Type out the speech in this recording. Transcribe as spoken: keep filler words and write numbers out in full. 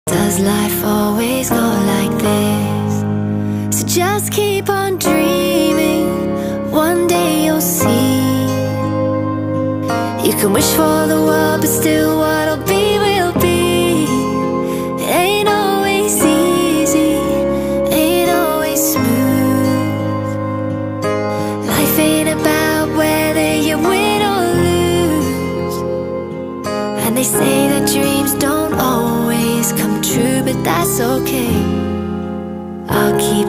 Does life always go like this? So just keep on dreaming, one day you'll see. You can wish for the world, but still what'll be will be. It ain't always easy, ain't always smooth. Life ain't about whether you win or lose. And they say that dreams don't always come true, but that's okay. I'll keep